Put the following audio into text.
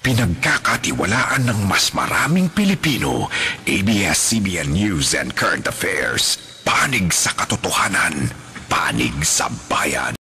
pinagkakatiwalaan ng mas maraming Pilipino. ABS-CBN News and Current Affairs. Panig sa katotohanan, panig sa bayan.